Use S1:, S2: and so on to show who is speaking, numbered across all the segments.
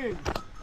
S1: این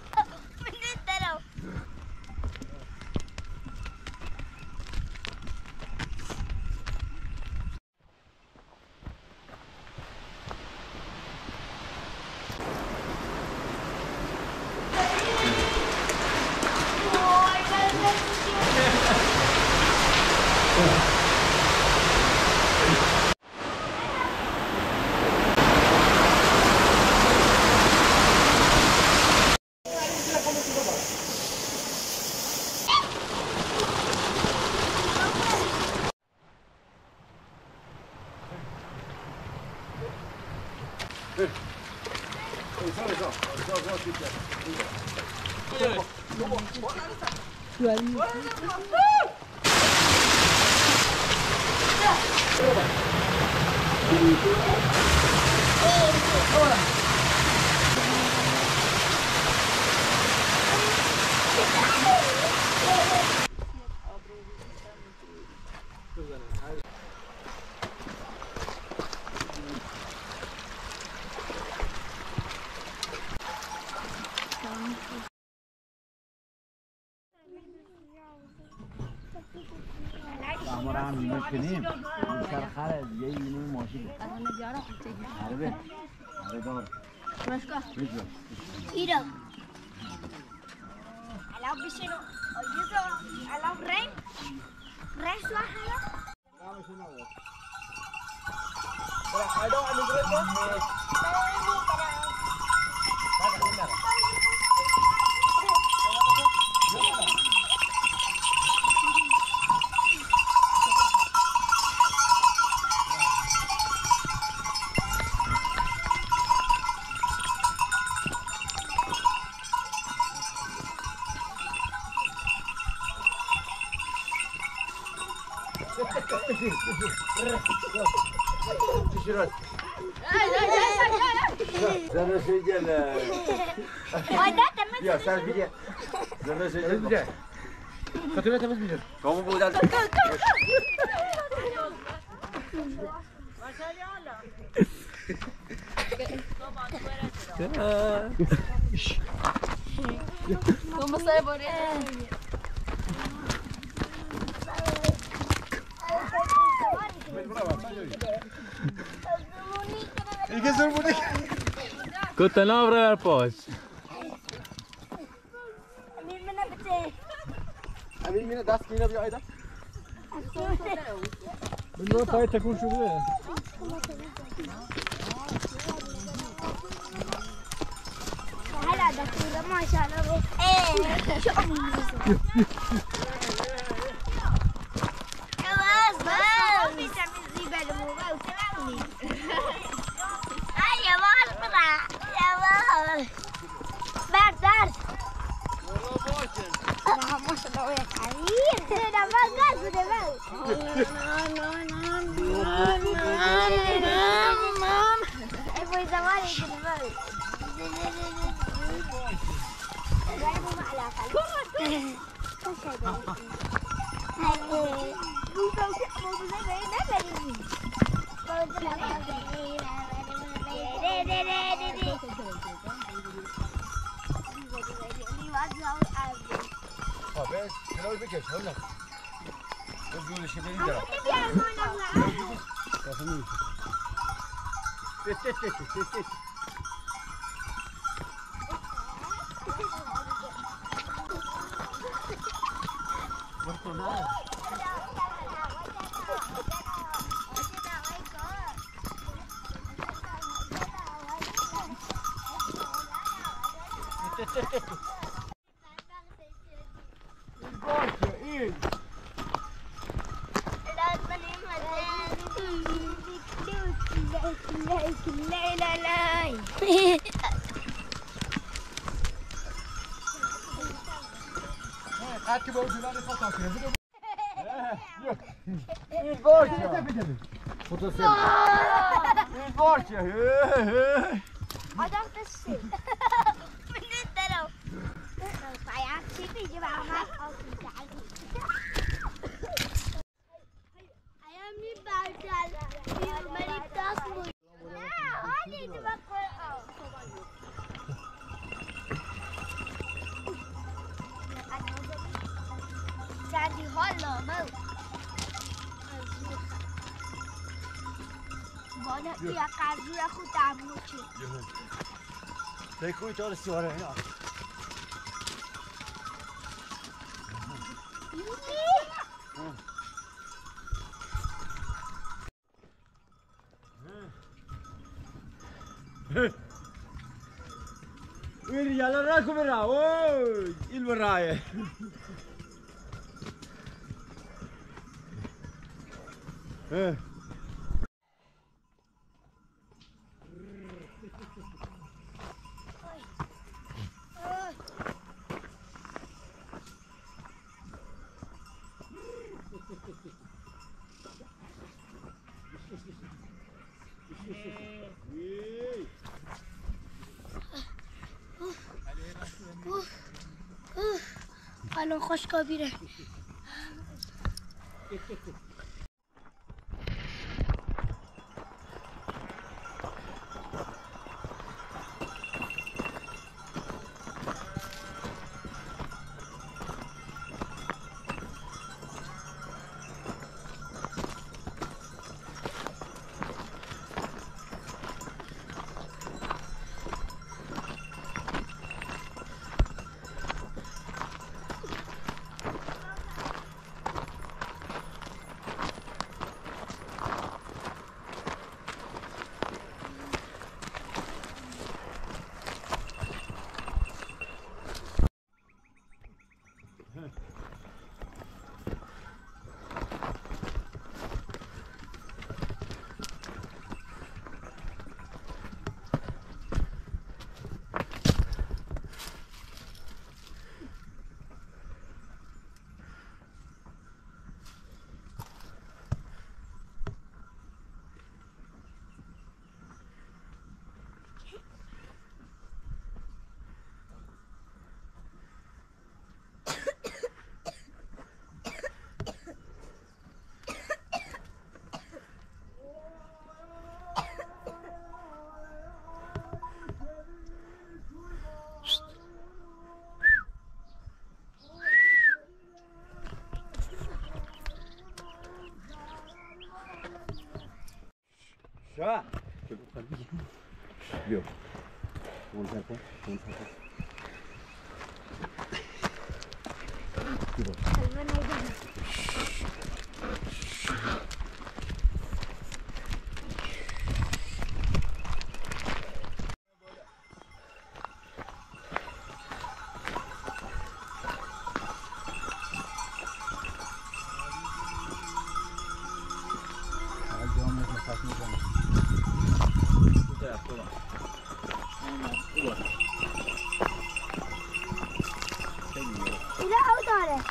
S2: همه میکنیم سر خره یه اینه ماشین عربه عربه دار
S3: مشکا ایرو الان بشینو یزو الان رنگ سوا حالا
S1: I don't understand.
S2: زنده سجل یا سر بیجه زنده سجل بیجه خطوره تمز بیجه کامو بودن
S3: Como sai por
S1: İki sor bu ne?
S4: Guten Abend, Herr Post.
S1: Amin mina das kina bir ayda. Bunlar pay takım şu bu.
S3: هلا دكتور ما شاء الله ايه شو خلاص بس في تعمل زباله مو وتلعني يا مال طلع يا مال بارد ما شاء الله يا كريم انا ما قاعد ابوي زماني كده
S1: Abi, şuna bir geç, hadi. Bu böyle şey değil de. Kafamı. Tet. Hadi ki bu ucundan fotoğrafını. İlk borç ya. Fotoğrafı. İlk borç ya.
S3: Adam da şey. Benim de o. Bayağı çiğ gibi ama altında. Ayağım bir bardak. Bir melik tas mı? Hadi bak. بیا قرضور خود دمو چی
S1: بکوی تا سیاره اینا ويري يلا راكم برا اوي البرايه
S3: الان خوشگابیره
S1: شو بيو ونسافر
S3: اینا او داره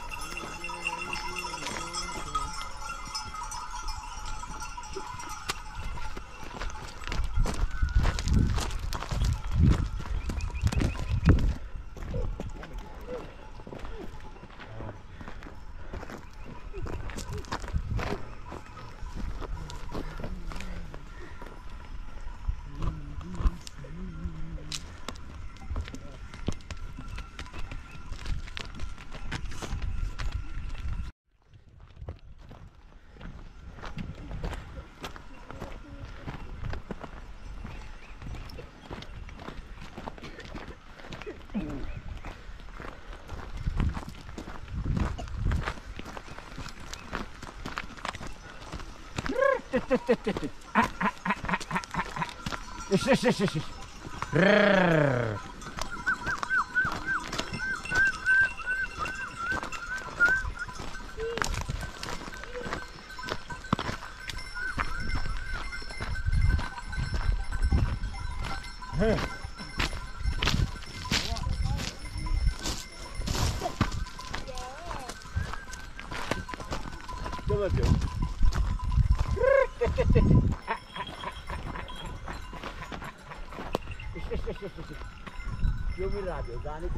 S1: Io mi radio, Dani.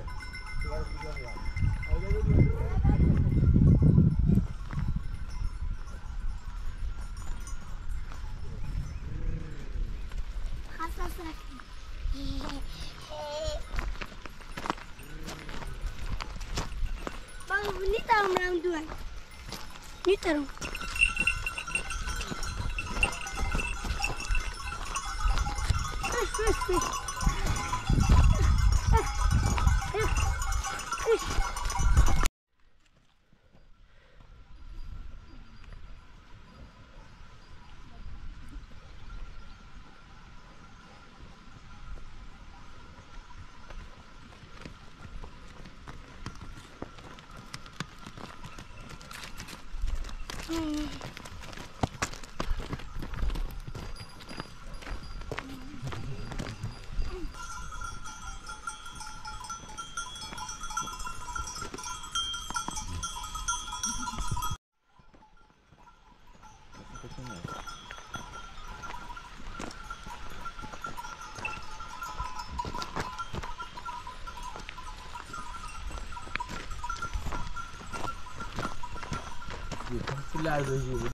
S3: حساس نکن بابا نیتارم برم دوان نیتارم
S2: لرزشی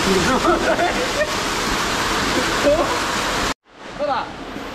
S2: Kolla!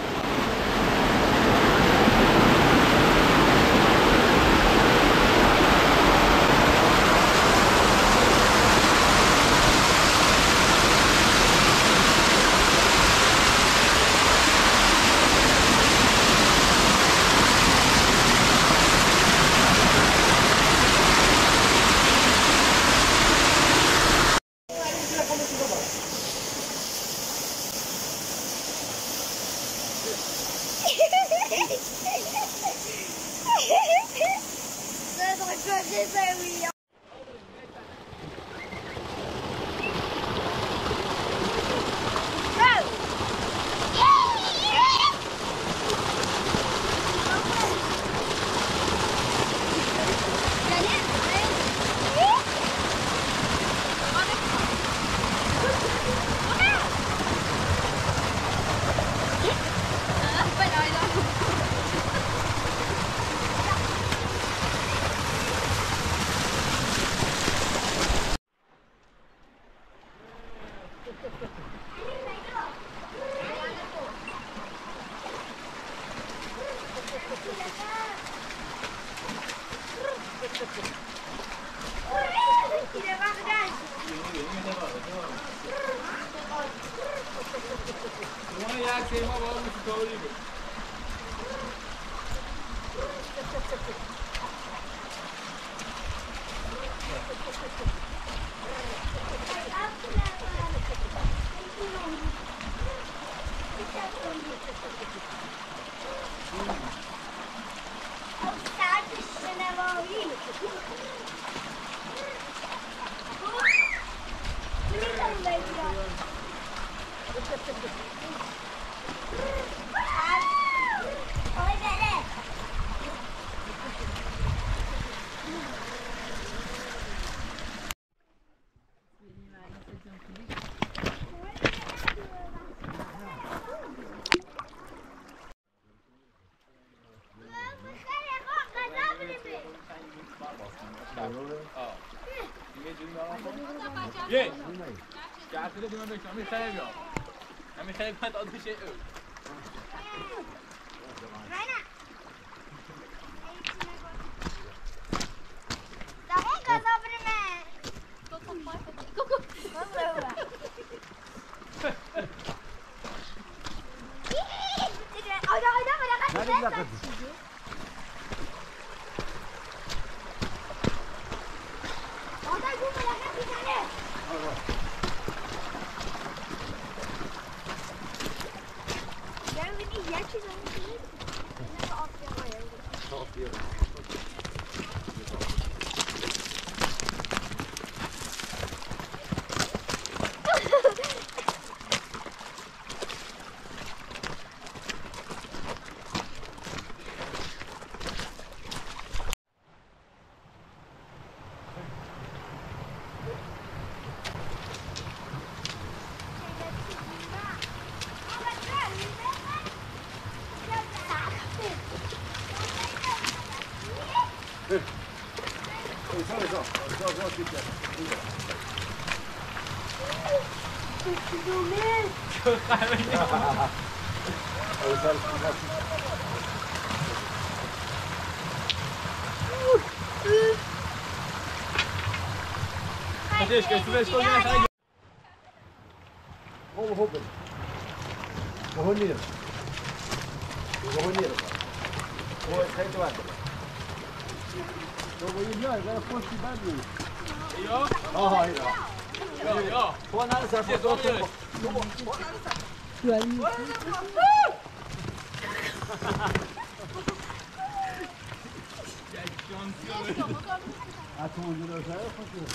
S4: Jej! Ja, tyle bym myślał, my serio. A my serio nawet odbyć się.
S1: Kom op. We gaan neer. We gaan neer. Mooi, geen te wachten. Zo wil je niet, dat is een bij doen.
S4: Ja?
S1: Ah, ja.
S4: Ja, ja.
S1: Gewoon naar de zak. Kom op. Ah, toen moet je dat zelf gaan doen.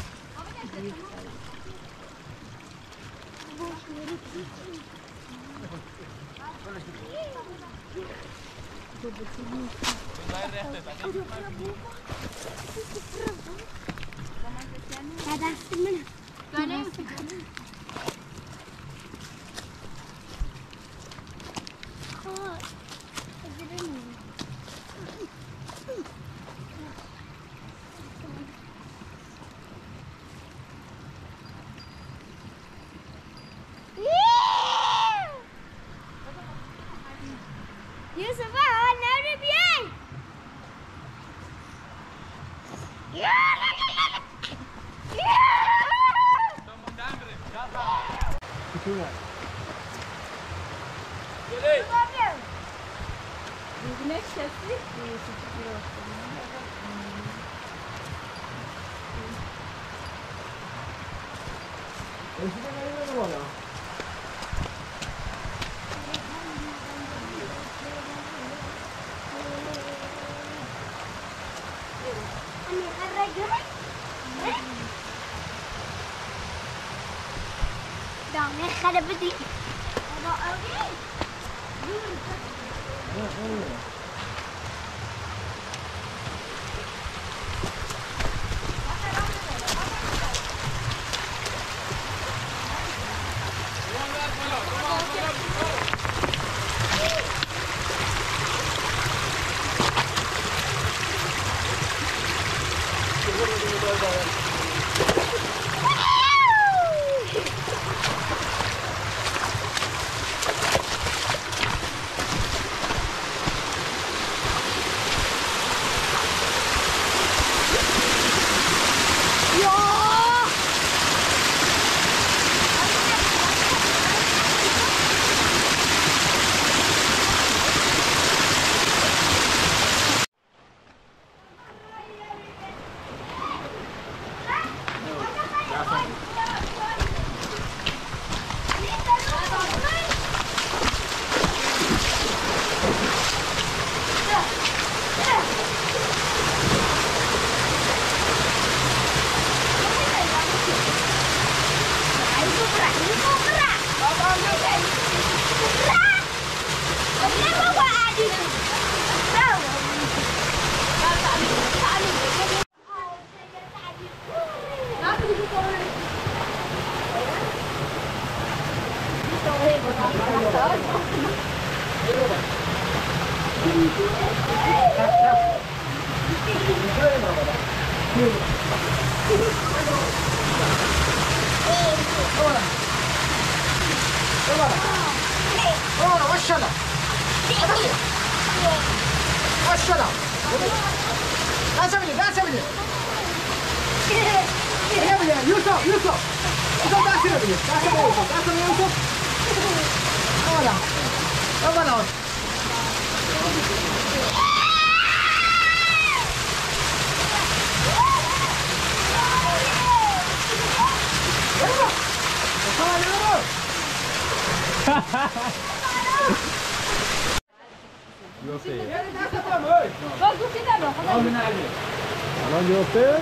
S3: Ja, daar is de min. دانه خرابه بدی
S1: الان بیفته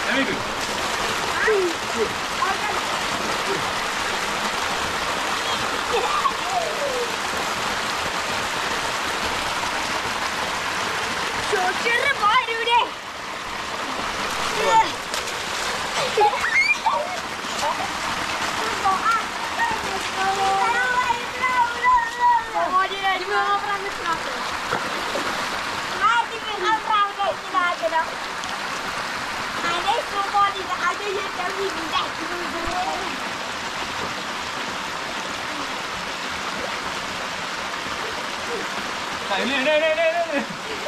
S4: نمیگی
S3: شوچر باروره
S4: نه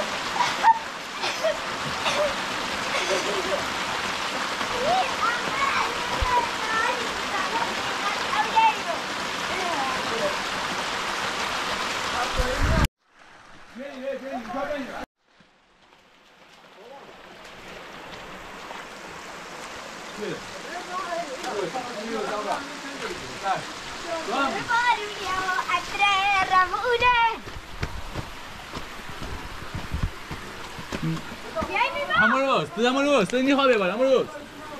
S4: Amoroso, tudo amoroso, tudo enrola agora, amoroso.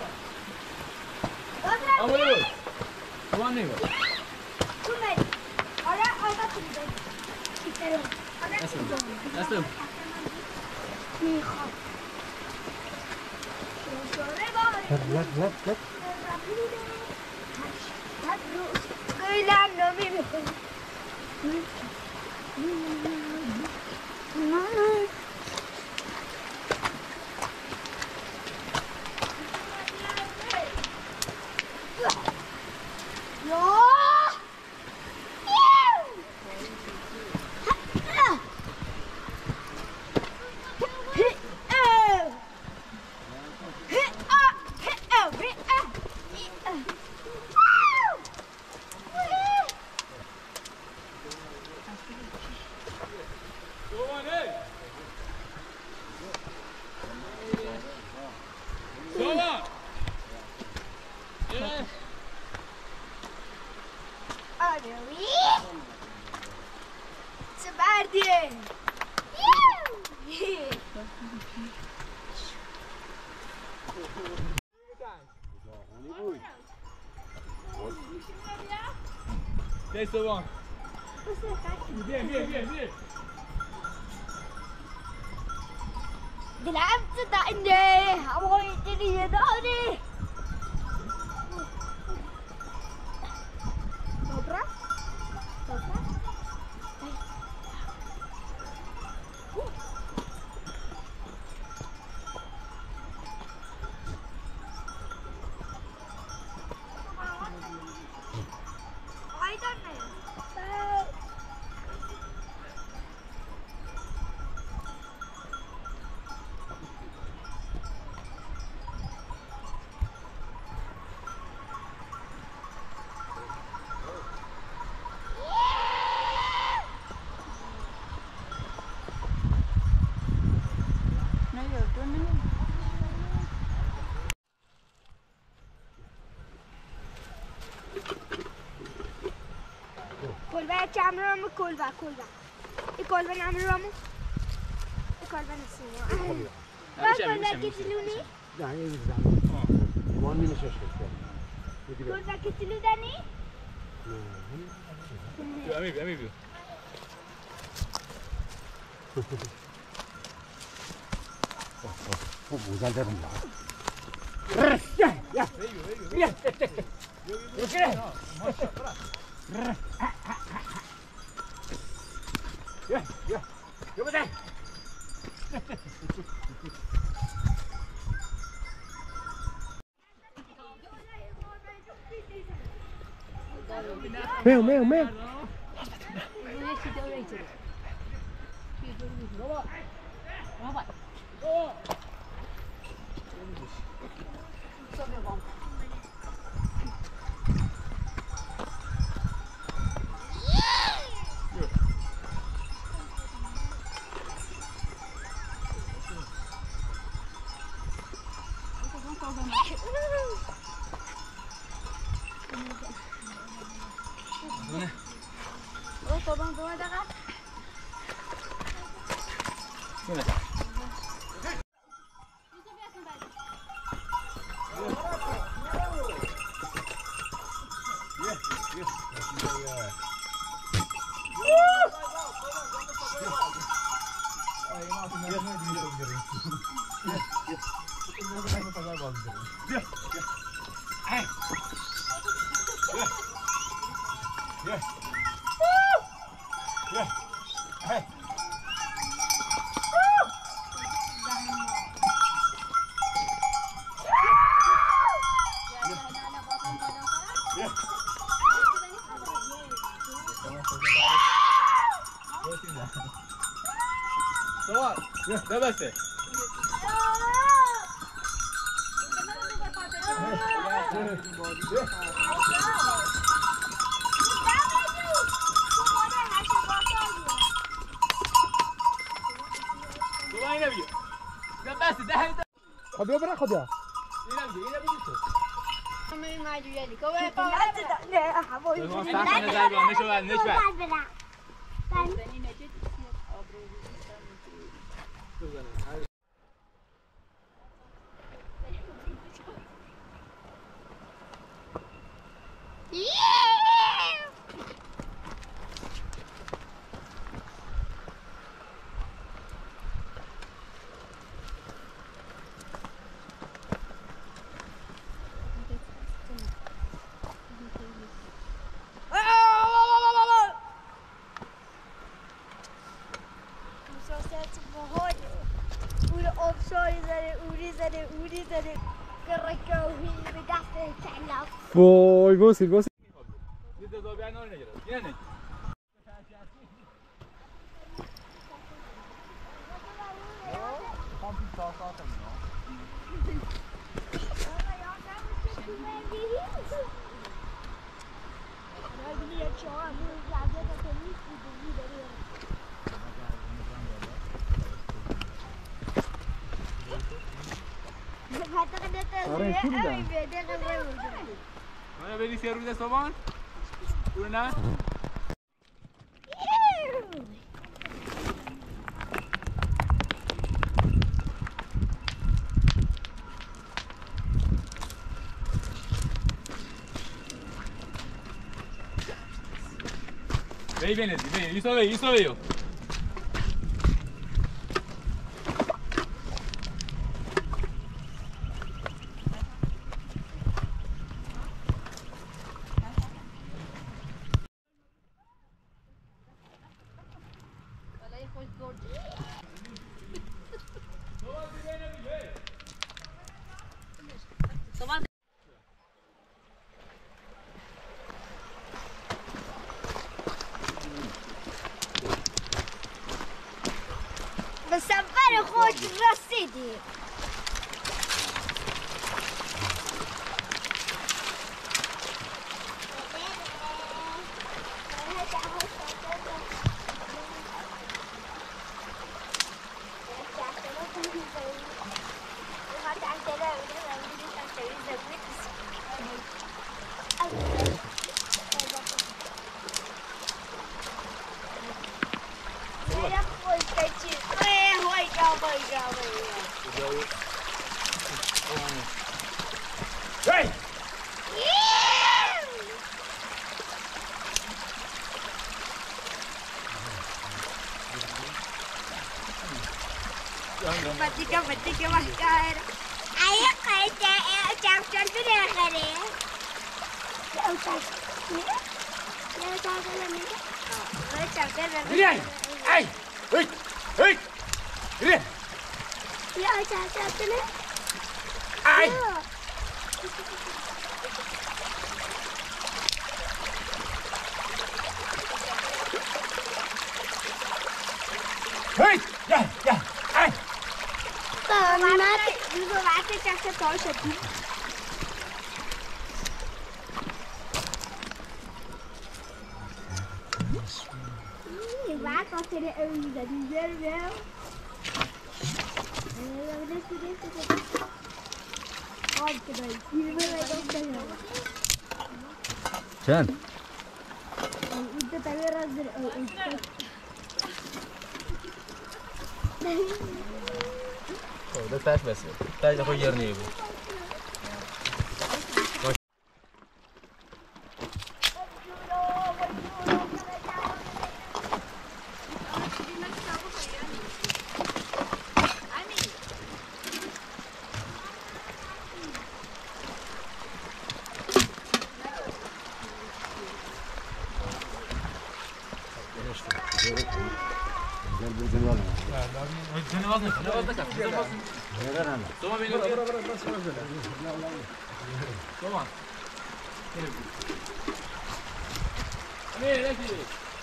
S4: Amoroso. Vamos amigo. Nasıl? Desse bom. Vem.
S3: لعبت تعني أبغى يجري يداني صبرا کلبه چم رامو کلبه این کلبه نم رامو این کلبه نسیمو با کلبه کتلونی؟
S1: نه یه زمان وان می نشست
S3: کلبه کتلو دنی؟
S4: نه امی بیو
S1: موزن درم Meo.
S2: بازی کنیم.
S1: بیا ای بیا بیا ای
S4: سوال ببسته
S2: خب بیا برای خدا. وای بوسی بوسی.
S4: Mana beli seru dah soban? Purna? Vem, Benedito, vem, isso veio.
S3: به سفر خود رسیدی.
S1: Hey!
S3: Batika maskar. Ayah kata ucapkan tu dah kare. Ucapkan.
S1: Hey! Hey! Hey! Hey! Hey!
S3: Ya ucapkan tu ni.
S1: Hey! Hey! Ya, ya. Hey!
S3: Mati cakap tahu sedih. Waar kan je de olie dat niet wel?
S2: چند؟
S4: ده تاش بس تاج خو يرني بو نواز نکن. دوما بینو بیا. دوما. نه نگی.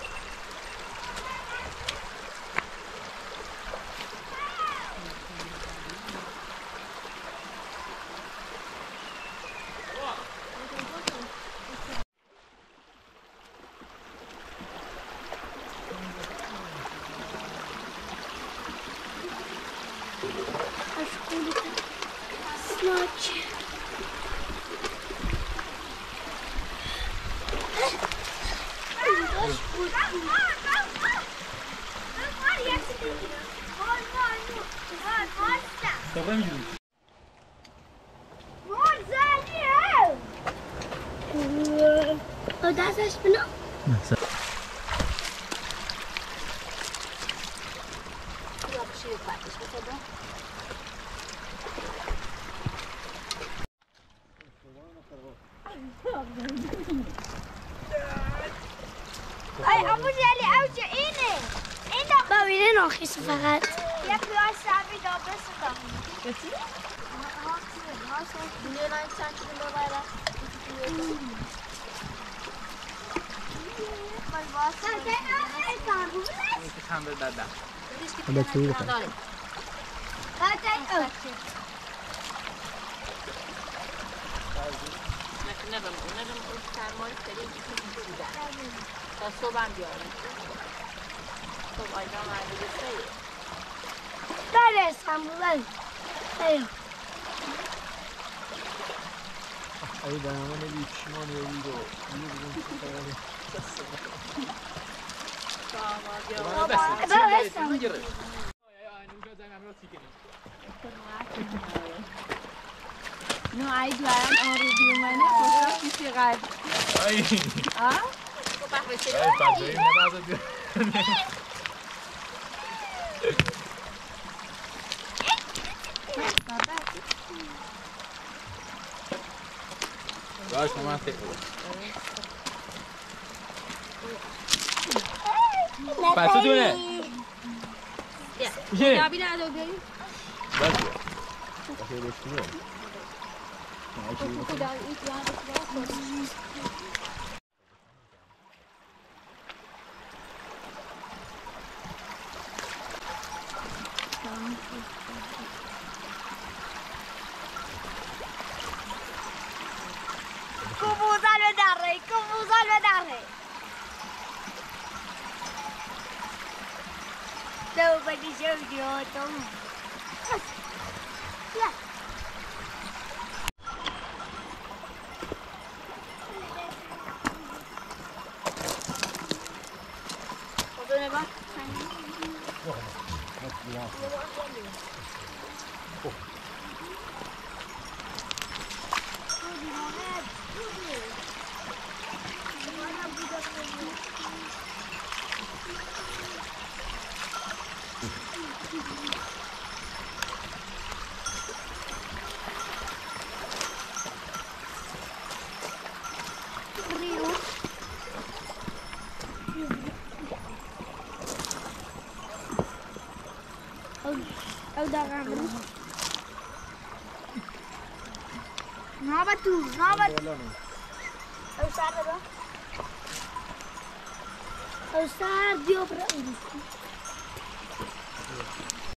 S3: دستش بنا ای ابو جلی اوج اینه این دا ببینه ناخیس فقط یک گلاس آبی دا بسدم چی؟ دنیا نایت سانتی ببره
S1: Aí dá uma nebitinha ali do
S3: No, I do. I'm already human. I'm just a
S4: Ay.
S3: Ah?
S4: Ay, padre, me vas a decir. Vai, como é Passa tu né? Gente.
S3: Já vira do bem.
S4: Vai.
S1: Achei desse meu.
S3: Cuidado, isso lá, Nobody showed you autumn. Yeah. Nova tu, nova. Eu sabe, não? Eu sabe, deu pra